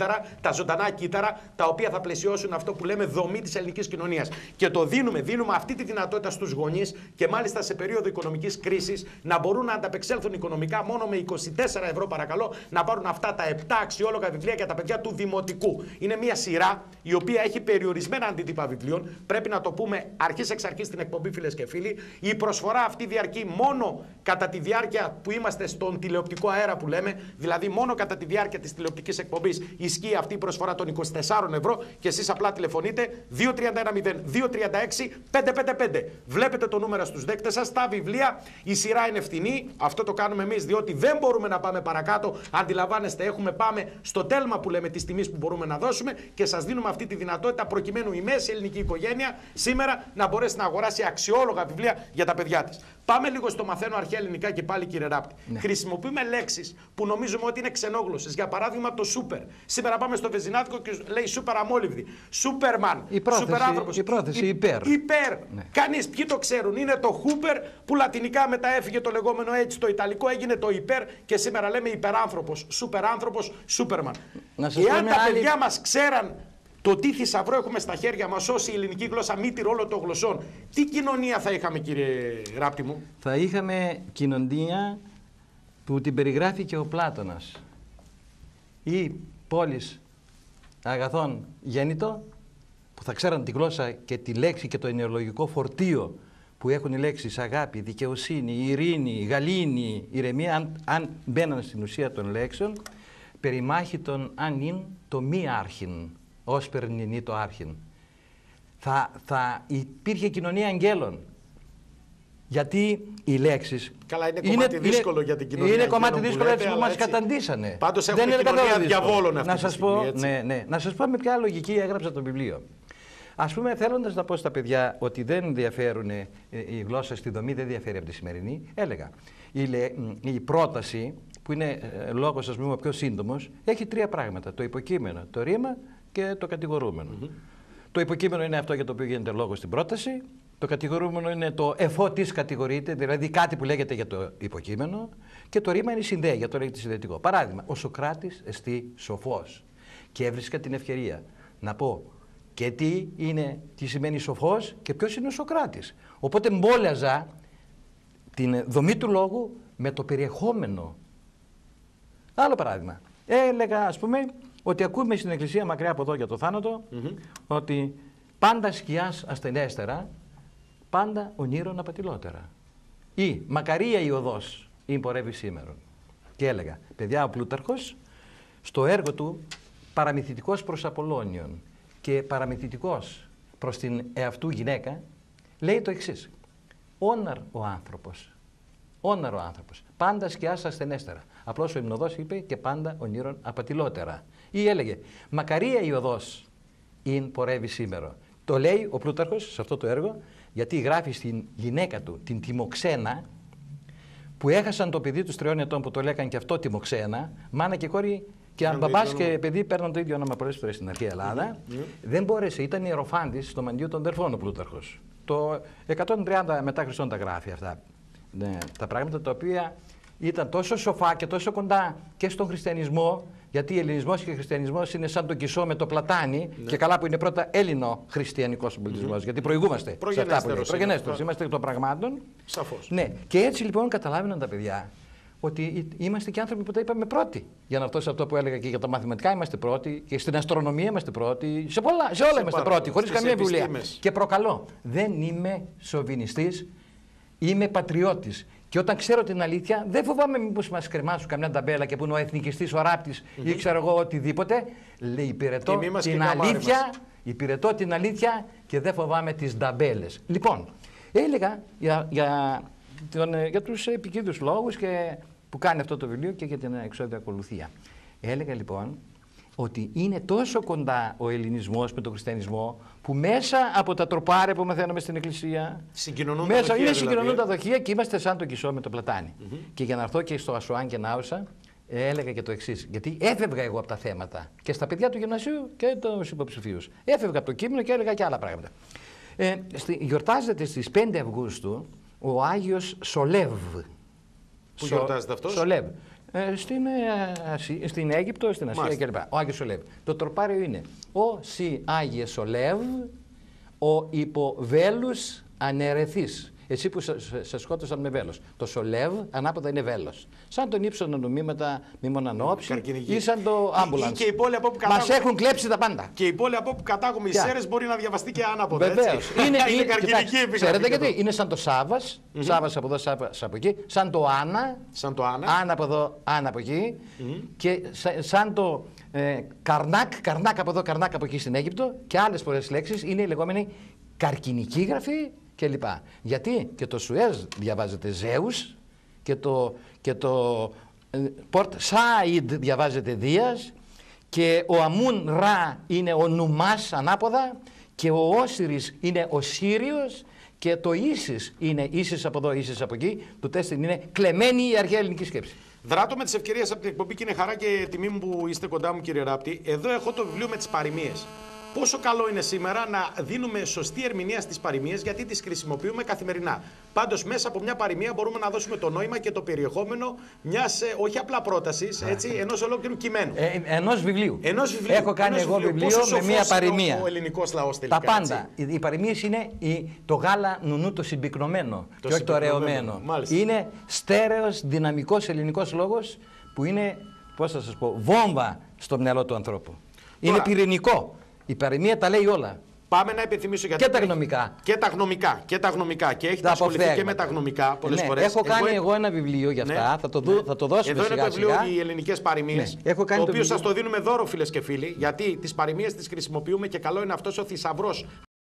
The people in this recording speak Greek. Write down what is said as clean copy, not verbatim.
τα ζωντανά κύτταρα, τα οποία θα πλαισιώσουν αυτό που λέμε δομή της ελληνικής κοινωνίας. Και το δίνουμε αυτή τη δυνατότητα στους γονείς και μάλιστα σε περίοδο οικονομικής κρίσης να μπορούν να ανταπεξέλθουν οικονομικά μόνο με 24 ευρώ, παρακαλώ, να πάρουν αυτά τα 7 αξιόλογα βιβλία για τα παιδιά του δημοτικού. Είναι μια σειρά η οποία έχει περιορισμένα αντίτυπα βιβλίων. Πρέπει να το πούμε αρχής εξ αρχής στην εκπομπή, φίλες και φίλοι. Η προσφορά αυτή διαρκεί μόνο κατά τη διάρκεια που είμαστε στον τηλεοπτικό αέρα που λέμε, δηλαδή μόνο κατά τη διάρκεια της τηλεοπτικής εκπομπής ισχύει αυτή η προσφορά των 24 ευρώ και εσείς απλά τηλεφωνείτε 2310-236-555. Βλέπετε το νούμερο στους δέκτες σας, τα βιβλία, η σειρά είναι φθηνή. Αυτό το κάνουμε εμείς διότι δεν μπορούμε να πάμε παρακάτω. Αντιλαμβάνεστε, πάμε στο τέλμα που λέμε της τιμής που μπορούμε να δώσουμε και σας δίνουμε αυτή τη δυνατότητα προκειμένου η μέση ελληνική οικογένεια σήμερα να μπορέσει να αγοράσει αξιόλογα βιβλία για τα παιδιά της. Πάμε λίγο στο μαθαίνω αρχαία ελληνικά και πάλι, κύριε Ράπτη. Ναι. Χρησιμοποιούμε λέξεις που νομίζουμε ότι είναι ξενόγλωσσες. Για παράδειγμα, το σούπερ. Σήμερα πάμε στο Βεζινάδικο και λέει σούπερ αμόλυβδη. Σούπερμαν. Σούπερ άνθρωπος. Η πρόθεση υπέρ. Υπέρ. Ναι. Κανείς, ποιοι το ξέρουν. Είναι το χούπερ που λατινικά μετά έφυγε το λεγόμενο έτσι. Το ιταλικό έγινε το υπέρ και σήμερα λέμε υπεράνθρωπος. Σούπερ άνθρωπος, σούπερμαν. Εάν τα παιδιά μας ξέραν το τι θησαυρό έχουμε στα χέρια μας ως η ελληνική γλώσσα μήτηρ όλων των γλωσσών, τι κοινωνία θα είχαμε, κύριε Ράπτη μου? Θα είχαμε κοινωνία που την περιγράφει και ο Πλάτωνας. Η πόλης αγαθών γέννητο, που θα ξέραν τη γλώσσα και τη λέξη και το ενοιολογικό φορτίο που έχουν οι λέξεις αγάπη, δικαιοσύνη, ειρήνη, γαλήνη, ηρεμία, αν μπαίναν στην ουσία των λέξεων, περιμάχητον αν ειν το μη άρχιν, ως περνινή το άρχιν. Θα υπήρχε κοινωνία αγγέλων. Γιατί οι λέξεις... Καλά, είναι κομμάτι δύσκολο για την κοινωνία. Είναι κομμάτι δύσκολο έτσι που μας καταντήσανε. Πάντως έχουμε κοινωνία διαβόλων αυτή τη στιγμή. Να σας πω με ποια λογική έγραψα το βιβλίο. Ας πούμε, θέλοντας να πω στα παιδιά ότι δεν ενδιαφέρουν η γλώσσα στη δομή, δεν διαφέρει από τη σημερινή, έλεγα η πρόταση, που είναι λόγος ας πούμε πιο σύντομος, έχει τρία πράγματα. Το υποκείμενο, το ρήμα και το κατηγορούμενο. Το υποκείμενο είναι αυτό για το οποίο γίνεται λόγος στην πρόταση. Το κατηγορούμενο είναι το εφότις κατηγορείται, δηλαδή κάτι που λέγεται για το υποκείμενο. Και το ρήμα είναι η συνδέεια, το λέγεται συνδετικό. Παράδειγμα, ο Σωκράτης εστί σοφός. Και έβρισκα την ευκαιρία να πω και τι σημαίνει σοφός και ποιος είναι ο Σωκράτης. Οπότε μπόλιαζα την δομή του λόγου με το περιεχόμενο. Άλλο παράδειγμα. Έλεγα, ας πούμε, ότι ακούμε στην Εκκλησία μακριά από εδώ για το θάνατο, ότι πάντα σκιάς ασθενέστερα, πάντα ονείρων απατηλότερα. Ή μακαρία η οδός, ή πορεύει σήμερον. Και έλεγα, παιδιά, ο Πλούταρχος, στο έργο του παραμυθιτικός προς Απολλώνιον και παραμυθιτικός προς την εαυτού γυναίκα, λέει το εξής. Όναρ ο άνθρωπος. Όναρο άνθρωπος. Πάντα σκιάς ασθενέστερα. Απλώς ο Υμνοδός είπε και πάντα ονείρων απατηλότερα. Ή έλεγε μακαρία η οδός ειν πορεύει σήμερο. Το λέει ο Πλούταρχος σε αυτό το έργο, γιατί γράφει στην γυναίκα του, την Τιμοξένα, που έχασαν το παιδί τους 3 ετών που το λέγαν και αυτό Τιμοξένα, μάνα και κόρη και αν μπαμπάς και παιδί παίρνουν το ίδιο όνομα πολλές φορές στην αρχαία Ελλάδα. Δεν μπόρεσε, ήταν ιεροφάντης στο μαντίο των Δερφών ο Πλούταρχος. Το 130 μετά Χριστόν τα γράφει αυτά. Ναι, τα πράγματα τα οποία ήταν τόσο σοφά και τόσο κοντά και στον χριστιανισμό, γιατί Ελληνισμός και Χριστιανισμός είναι σαν το Κισό με το Πλατάνι, και καλά που είναι πρώτα Έλληνο-χριστιανικός πολιτισμός, γιατί προηγούμαστε σε αυτά που είναι. Προγενέστερος, είμαστε εκ των πραγμάτων. Σαφώς. Ναι. Και έτσι λοιπόν καταλάβαιναν τα παιδιά ότι είμαστε και άνθρωποι που τα είπαμε πρώτοι. Για να φτώσω αυτό που έλεγα και για τα μαθηματικά είμαστε πρώτοι, και στην αστρονομία είμαστε πρώτοι, σε όλα είμαστε πρώτοι, χωρίς καμία βιβλία. Και προκαλώ, δεν είμαι σοβινιστής, είμαι πατριώτης. Και όταν ξέρω την αλήθεια, δεν φοβάμαι μήπως μας κρεμάσουν καμιά ταμπέλα και που είναι ο εθνικιστής, ο ράπτης ή ξέρω εγώ οτιδήποτε. Λέει υπηρετώ την αλήθεια και δεν φοβάμαι τις ταμπέλες. Λοιπόν, έλεγα για τους επικίνδυνους λόγους και που κάνει αυτό το βιβλίο και για την εξώδια ακολουθία. Έλεγα λοιπόν ότι είναι τόσο κοντά ο ελληνισμός με τον χριστιανισμό που μέσα από τα τροπάρια που μαθαίνουμε στην εκκλησία συγκοινωνούν τα δοχεία και είμαστε σαν το Κισό με το Πλατάνι. Και για να έρθω και στο Ασουάν και Νάουσα, έλεγα και το εξής, γιατί έφευγα εγώ από τα θέματα και στα παιδιά του γυμνασίου και τους υποψηφίους. Έφευγα από το κείμενο και έλεγα και άλλα πράγματα. Γιορτάζεται στις 5 Αυγούστου ο Άγιος Σολεύ. Πού γιορτάζεται αυτός? Σολεύ. Στην Αίγυπτο, στην Ασία Μάλιστα. κλπ. Ο Άγιος Σολεύ. Το τροπάριο είναι ο Σι Άγιε Σολεύ, ο υποβέλους αναιρεθής. Εσύ που σε σκότωσαν με βέλος. Το Σολεύ ανάποδα είναι βέλος. Σαν τον ύψωνο νομίματα μήμωναν όψη ή σαν το άμπουλανς. Και η πόλη από όπου κατάγομαι. Μας έχουν κλέψει τα πάντα. Και η πόλη από όπου κατάγομαι, οι Σέρρες, μπορεί να διαβαστεί και άναποδα. Βεβαίως. Είναι καρκινική επίγραφη. Ξέρετε γιατί. Είναι σαν το Σάββας. Σάββας από εδώ, Σάββας από εκεί. Σαν το Άννα. Σαν το Άννα. Άννα από εδώ, Άννα από εκεί. Και σαν το Καρνάκ. Καρνάκ από εδώ, Καρνάκ από εκεί στην Αίγυπτο. Και άλλες πολλές λέξεις είναι η λεγόμενη καρκινική γραφή κλπ. Γιατί και το Σουέζ διαβάζεται Ζέους και το Πορτ Σάιντ διαβάζεται Δίας και ο Αμούν Ρα είναι ο Νουμάς ανάποδα και ο Όσιρις είναι ο Σύριος και το Ίσις είναι Ίσις από εδώ, Ίσις από εκεί. Το τέστην είναι κλεμμένη η αρχαία ελληνική σκέψη. Δράτω με τις ευκαιρίες από την εκπομπή και είναι χαρά και τιμή μου που είστε κοντά μου, κύριε Ράπτη. Εδώ έχω το βιβλίο με τις παροιμίες. Πόσο καλό είναι σήμερα να δίνουμε σωστή ερμηνεία στις παροιμίες, γιατί τις χρησιμοποιούμε καθημερινά. Πάντως, μέσα από μια παροιμία μπορούμε να δώσουμε το νόημα και το περιεχόμενο μιας όχι απλά πρότασης, ενός ολόκληρου κειμένου. Ενός βιβλίου. βιβλίου. Έχω κάνει εγώ βιβλίο με μια παροιμία. Ο ελληνικός λαός τελικά. Τα πάντα. Οι παροιμίες είναι το γάλα νουνού το συμπυκνωμένο και όχι το ρεωμένο. Είναι στέρεος, δυναμικός ελληνικός λόγος που είναι, πώς θα σας πω, βόμβα στο μυαλό του ανθρώπου. Είναι πυρηνικό. Η παροιμία τα λέει όλα. Πάμε να υπενθυμίσω γιατί. Και τα γνωμικά. Και τα γνωμικά. Και έχετε ασχοληθεί και με τα γνωμικά πολλές φορές. Έχω κάνει εγώ ένα βιβλίο για αυτά. Θα το δώσουμε εδώ σιγά. Εδώ είναι το βιβλίο Οι Ελληνικές Παροιμίες. Το οποίο σας το δίνουμε δώρο, φίλες και φίλοι. Γιατί τις παροιμίες τις χρησιμοποιούμε και καλό είναι αυτός ο θησαυρός